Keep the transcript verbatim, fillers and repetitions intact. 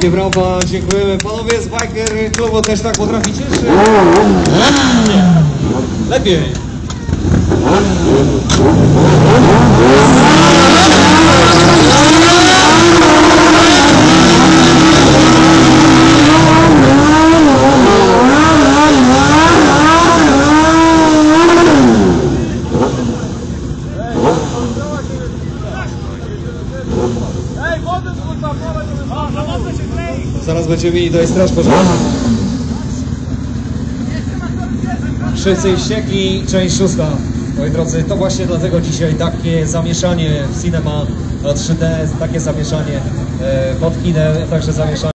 Wielkie brawa, dziękujemy. Panowie z Biker Klubu też tak potraficie, czy? Nie. Lepiej. Zaraz będziemy mieli tutaj straż pożarną. Wszyscy ścieki, część szósta. Moi drodzy, to właśnie dlatego dzisiaj takie zamieszanie w Cinema trzy D, takie zamieszanie pod kinem, także zamieszanie.